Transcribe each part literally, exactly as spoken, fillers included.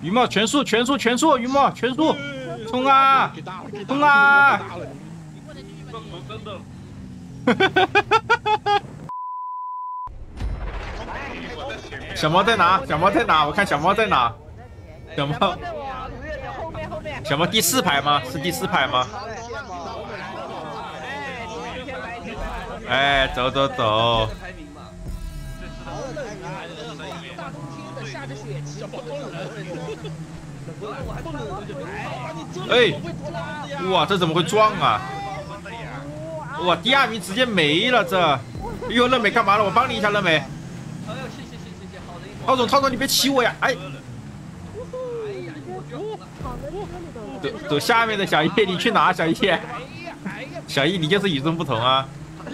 羽毛全速全速全速，羽毛全速，冲啊冲啊！小猫在哪？小猫在哪？我看小猫在哪？小猫，小猫第四排吗？是第四排吗？哎，走走走。哎，哇，这怎么会撞啊？哇，第二名直接没了这。哎呦，乐美干嘛了？我帮你一下，乐美。涛总，涛总，你别骑我呀！哎。走走下面的小叶，你去哪？小叶，小叶，你就是与众不同啊！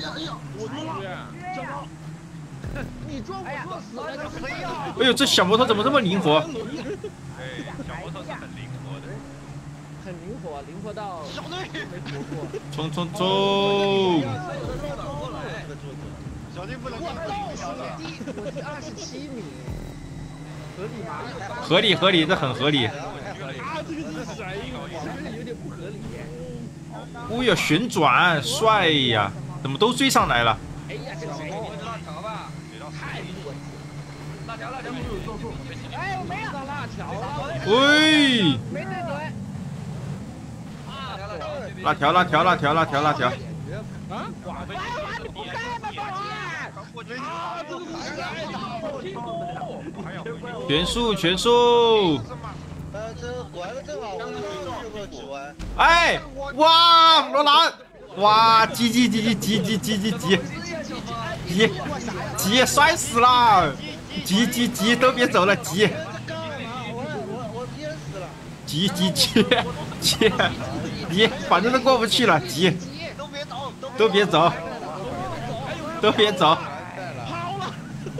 哎呦，这小摩托怎么这么灵活？ 对，小摩托是很灵活的， 很灵活，灵活到冲冲冲！ 小弟不能我倒数第二十七名，合理吗？ 合理合理，这很合理。 啊，这个是谁？这个有点不合理。 哦哟，旋转，帅呀！怎么都追上来了？ 哎呀，这个谁？辣条吧？太弱智！辣条，辣条，哎，我没有辣条了。 喂！ 没对准。 辣条，辣条，辣条，辣条，辣条。 啊！哇！你不干吗，宝姐？啊！这是谁？ 全速，全速！ 呃，这过来了正好，我们有个指纹。 哎，哇，罗兰，哇，急急急急急急急急急急急，摔死了！急急急，都别走了，急！ 我我我淹死了！ 急急急急急，反正都过不去了，急！ 都别走， 都别走，都别走！ 跑了！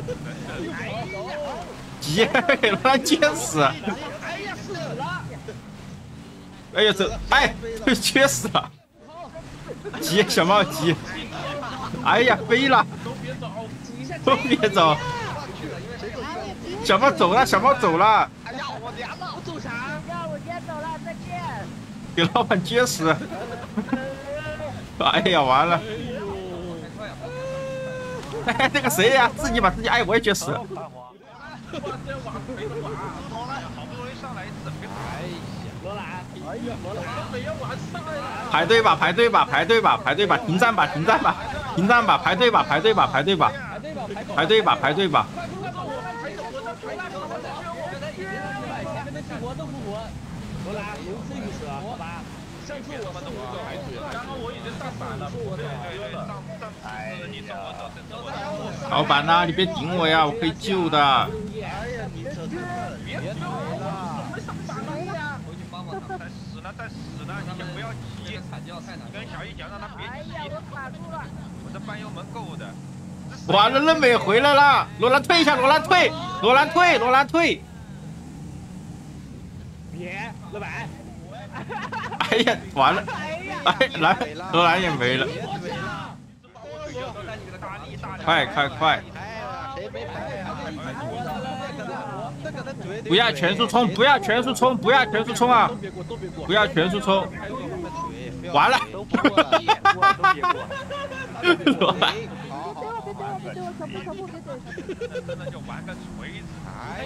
急，给罗兰撅死！ 哎呀，死了！ 哎呀，走，哎，撅死了！急，小猫急！哎呀，飞了！都别走！小猫走了，小猫走了！ 哎呀，我凉了，我走啥？呀，我先走了，再见。 给老板撅死！哎呀，完了！哎，这个谁呀？自己把自己，哎，我也撅死了！ 罗兰，哎呀，罗兰，没有完上来了！ 排队吧，排队吧，排队吧，排队吧，停站吧，停站吧，停站吧，排队吧，排队吧，排队吧，排队吧，排队吧。 罗兰，有次一折，好吧？上次我们都排队，刚刚我已经打散了，我的哎呀！ 老板呐，你别顶我呀，我可以救的。 哎呀，你这别别了！ 回去帮忙，再死了，再死了，你先不要急。你跟小姨讲，让他别急。我这搬油门够的。 完了，乐美回来了，罗兰退一下，罗兰退，罗兰退，罗兰退。 别，老板。 哎呀，完了！哎，来，罗兰也没了。快快快！不要全速冲！不要全速冲！不要全速冲啊！不要全速冲！完了！罗兰。 那就玩个锤子！哎，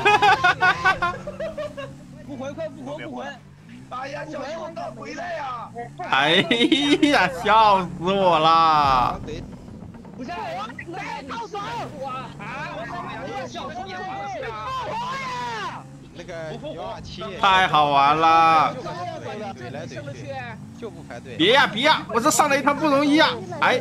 不回，快复活，复活！ 哎呀，小心我倒回来呀！ 哎呀，笑死我了！ 不是，来倒手！啊！我小心点玩去啊！ 那个幺二七， 太好玩了！ 怼来怼去，就不排队。 别呀别呀，我这上来一趟不容易啊！哎，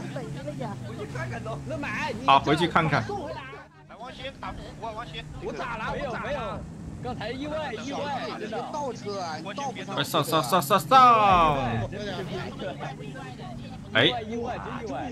好，回去看看。 来，王鑫打我，王鑫。 我咋了？没有没有，刚才意外意外，真的倒车啊，你倒不上。 快上上上上上！哎， 意外真意外。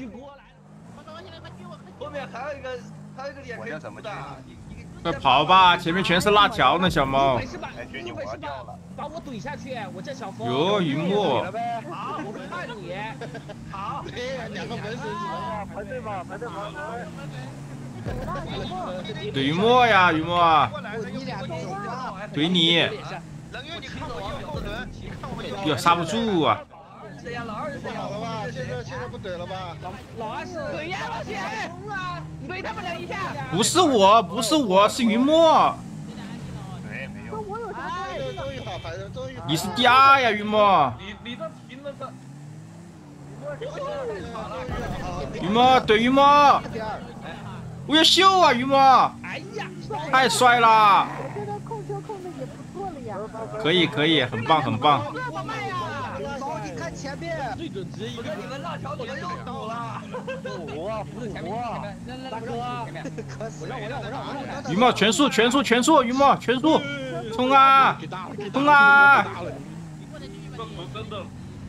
后面还有一个，还有一个脸可以堵的。 快跑吧，前面全是辣条呢，小猫。 没事吧？没事吧？把我怼下去，我这小风。 哟，云墨。 好，我看你。好。 两个门神排队吧，排队吧。 对于我呀，于墨， 你俩走啊！ 对你， 人员，你看我一秒的人，你看我一秒。 哟，刹不住啊！ 不好了吧？现在现在不怼了吧？ 老二是怼呀，老铁，怼他们俩一下。 不是我，不是我，是于墨。 没没有。 我有什么哎，终于好牌了，终于。 你是第二呀，于墨。 你你这停了这。 于墨，对于墨。我要秀啊，于墨。 哎呀， 太帅了！ 我觉得控球控的也不错了呀。 可以可以，很棒很棒。 这么慢呀！ 宝，你看前面。 最准直一个。 你们辣条怎么又倒了？ 补啊补啊！ 大哥， 可死！我让我让我让我让。 于墨全速全速全速，于墨全速，冲啊冲啊！ 真的。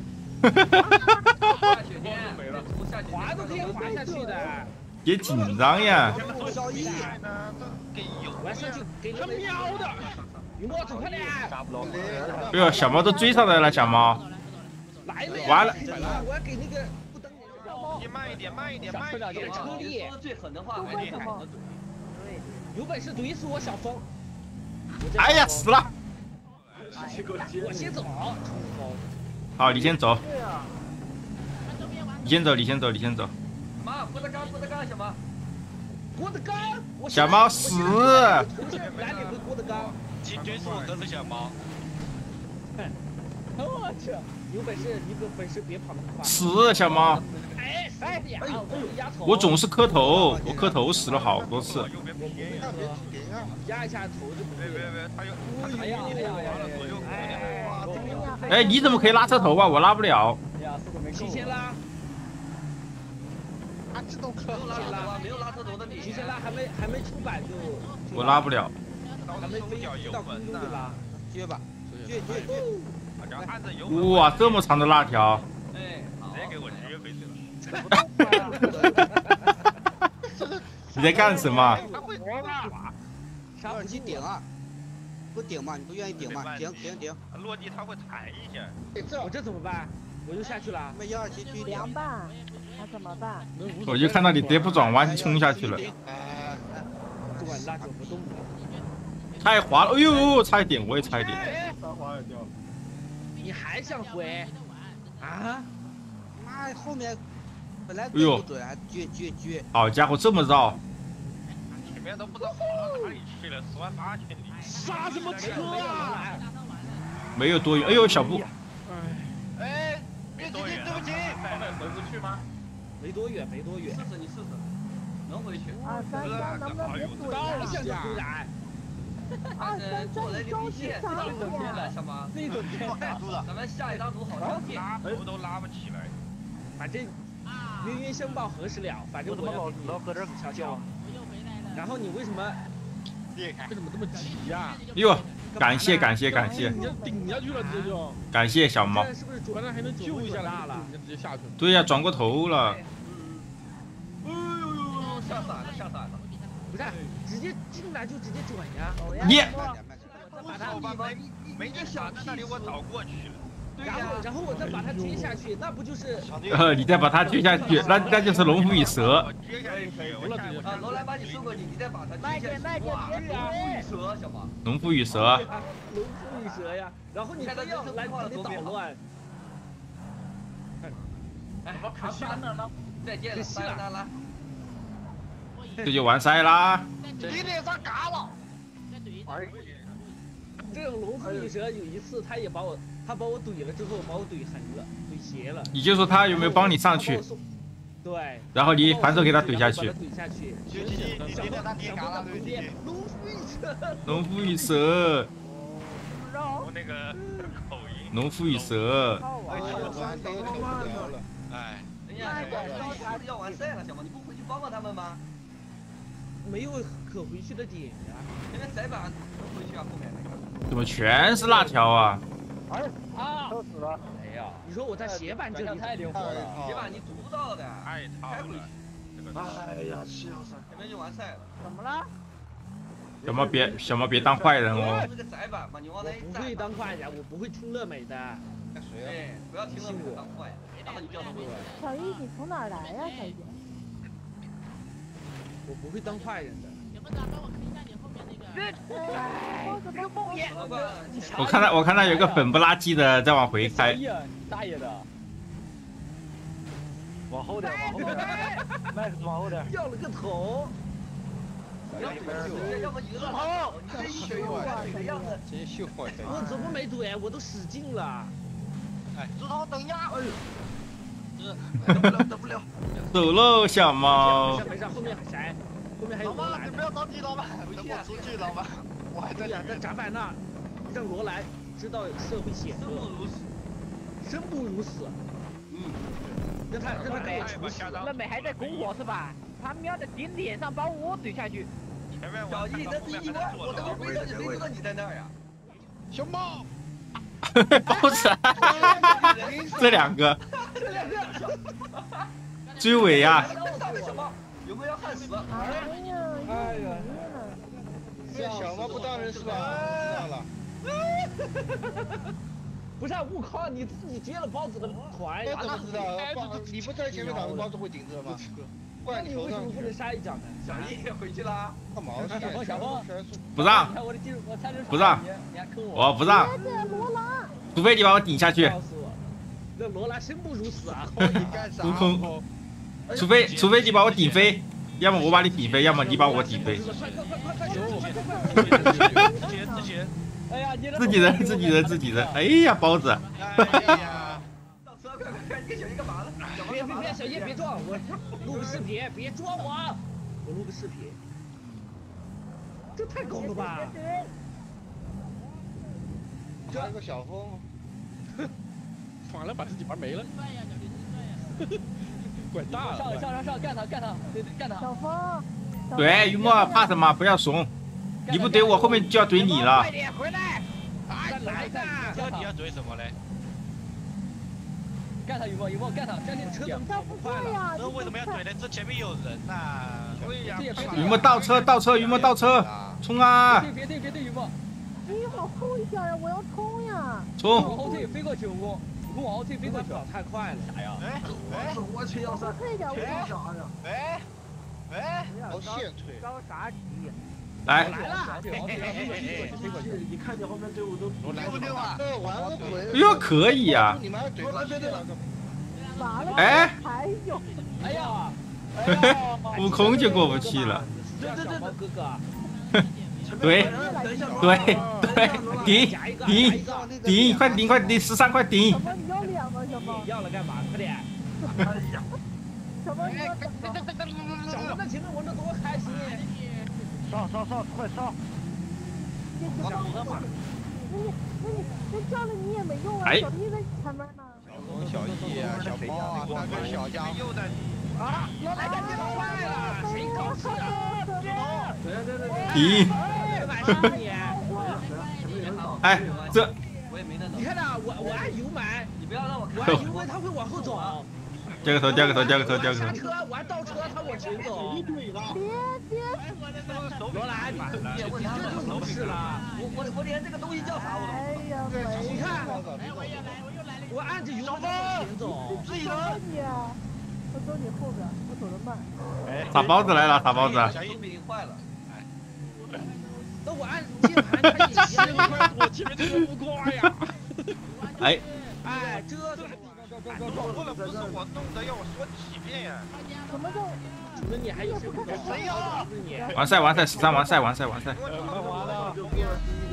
滑都可以滑下去的。 别紧张呀！ 小一， 我要上去给他喵的。于墨走快点！ 哎呦，小猫都追上来了，小猫。 来了！ 完了！ 我要给那个不等你慢一点，慢一点，慢一点。 车力。 说最狠的话还得敢的怼。 有本事怼死我小峰！ 哎呀，死了！ 我先走。 好，你先走。你先走，你先走，你先走。 妈，郭德纲，郭德纲，小猫。郭德纲。 小猫死。 哪里会郭德纲？ 请追溯都是小猫。 我去，有本事一个本事别跑那么快。 死，小猫。 哎哎呀！ 我总是磕头，我磕头死了好多次。 压一下头就不别别别，他有。 哎呀哎呀哎呀！ 哎，你怎么可以拉车头啊？我拉不了。 提前拉。 它自动可拉拉，没有拉车头的你。提前拉还没还没出板就。 我拉不了。 还没飞到空中就拉。 撅吧，撅撅撅。 然后按着油门。 哇，这么长的辣条。 哎， 直接给我撅回去了。你在干什么？ 啥耳机顶啊？不顶嘛？你不愿意顶嘛？顶顶顶。 落地它会弹一下。 我这怎么办？我就下去了。 没幺二七狙凉拌，那怎么办？ 我就看到你直接不转弯就冲下去了。 这碗辣椒不动了。 太滑了！哎呦，差一点，我也差一点。 你还想回？啊？ 妈，后面本来哎呦， 准，还撅撅撅。 好家伙，这么绕！ 前面都不知道跑到哪里去了，十万八千里。 刹什么车啊？ 没有多远。哎呦，小布。 哎，别多远，对不起。 回不去吗？ 没多远，没多远。试试，你试试，能回去。 二三三，能不能别怼高呀？ 下突然。 二三三，你着急啥呀？ 什么？那种天咱们下一张图好相见。 拉头都拉不起来。 反正冤冤相报何时了？反正我要老搁这儿悄悄。然后你为什么？ 为什么这么急呀？ 哟，感谢感谢感谢。 你要顶下去了，这就。 感谢小猫。 是不是转还能救一下了？直接下去。 对呀，转过头了。 哎呦呦呦！下伞了，下伞了。不是，直接进来就直接转呀。 你。 把他没没你闪在那里，我早过去了。 然后然后我再把它接下去，那不就是？ 呃，你再把它接下去，那那就是龙虎与蛇。 接下去可以，我下去。 啊，罗兰把你送过去，你再把它接下去。慢点，慢点，别怼。蛇，小马。 龙虎与蛇。 龙虎与蛇呀，然后你非要来给你捣乱。哎，我卡山了呢。再见了，拜拜啦。 这就完赛啦。 你脸上嘎了。 这种龙虎与蛇有一次，他也把我，他把我怼了之后，把我怼横了，怼斜了。 你就说他有没有帮你上去？ 对。 然后你反手给他怼下去。 怼下去。 你脸上跌嘎了， 龙虎与蛇。 龙虎与蛇。 我那个口音。 龙虎与蛇。 哎。 人家要完赛了，小毛，你不回去帮帮他们吗？没有可回去的点呀。那个窄板能回去啊，后面那个。 怎么全是辣条啊？ 哎啊！臭死了！哎呀，你说我在斜板这里太灵活了，斜板你读不到的， 太套了。 哎呀，笑死！ 前面就完赛了。 怎么了？ 小毛别小毛别当坏人哦。 这个窄板嘛，你往那一站。我不会当坏人，我不会冲乐美的。哎，不要听乐美当坏人，然后你就要对。 小一，你从哪儿来呀，小一？ 我不会当坏人的。 有没有帮我看一下你后面那个？ 哎，这个梦魇， 我看到我看到有个粉不拉几的在往回开。 大爷的。往后点，往后点 ，Max 往后点。掉了个头。 要么你个头，你这秀啊，这个样子。 真秀啊！ 我怎么没怼？我都使劲了。 哎，石头等一下，哎呦。 等不了，等不了。 走喽，小猫。 没事没事，后面还谁？后面还有罗兰。 你不要着急，老板，等我出去，老板。我还在在甲板那，让罗兰知道社会险恶，生不如死，生不如死。嗯，让他让他给我出死。 那妹还在拱我是吧？他瞄在顶脸上把我怼下去。 小易，这是意外，我怎么回到你没知道你在那儿呀？ 熊猫。 包子，这两个，追尾呀！ 有没有要焊死？ 哎呀，哎呀， 这小猫不当人是吧？知道了。 不是，我靠，你自己接了包子的团， 我怎么知道？包你不在前面打，包子会顶着吗？怪你为什么不能杀一脚呢？ 小易回去啦。 干嘛？小猫，小猫， 不让，不让，我不让。 除非你把我顶下去， 那罗兰生不如死啊！ 悟空，除非除非你把我顶飞，要么我把你顶飞，要么你把我顶飞。自己人，自己人，自己人。哎呀，包子！ 哎呀！到车，快快快！你跟小叶干嘛呢？ 别别别，小叶别撞我，录个视频，别撞我，我录个视频。这太高了吧！ 加个小风， 完了把自己玩没了。管大了。 上上上上，干他干他，对对干他。小风。 对，于墨怕什么？不要怂，你不怼我，后面就要怼你了。 快点回来！ 再来个！ 这你要怼什么嘞？ 干他于墨，于墨干他，将你车怎么不快呀？ 这为什么要怼呢？这前面有人呐！对呀。 于墨倒车，倒车，于墨倒车，冲啊！ 别对别对，于墨。 你往后一下呀！我要冲呀！ 冲！ 往后退，飞过去，我我往后退，飞过去。 太快了，啥呀？ 哎哎，我去要三， 退点，我啥呀？ 哎哎， 好现退。 着啥急？ 来。 来了！飞过去，飞过去！ 你看见后面队伍都对不对嘛？ 这玩个鬼！ 哎呦，可以呀！ 你们还怼他，对对完了！ 哎！ 还有！ 哎呀！ 悟空就过不去了。 对对对，哥哥。 对对对，顶顶顶，快顶快顶，十三快顶！ 小猫，你要两个小猫？ 要了干嘛？快点！ 哎呀！ 小猫，你要怎么？ 小猫在前面闻着多开心！ 上上上，快上！ 小猫，那你那你那叫了你也没用啊！小弟在前面呢。 小易啊，小猫啊，三个小家伙。 啊！老来干这个坏了，谁搞事啊？对对对对。 顶！哎，这我也没那你看呐，我我按油门， 你不要让我看。 我按油门，他会往后走。 加个头，加个头，加个头，加个头。 刹车，我按倒车，他往前走。 别别！ 罗兰，你你这就不是了。 我我我连这个东西叫啥我都不哎呀， 你看， 我也来，我又来了。 我按着油门往前走。 自己人。我走你后边，我走得慢。 哎，傻包子来了，傻包子。 小手柄坏了。 那我按键盘，它也是快，我前面这个不快呀。 哎。 哎，这弄错了，不是我弄的，要我说几遍呀？ 什么叫？ 主任，你还有谁不懂？谁呀？ 完赛，完赛，十三完赛，完赛，完赛。 完了。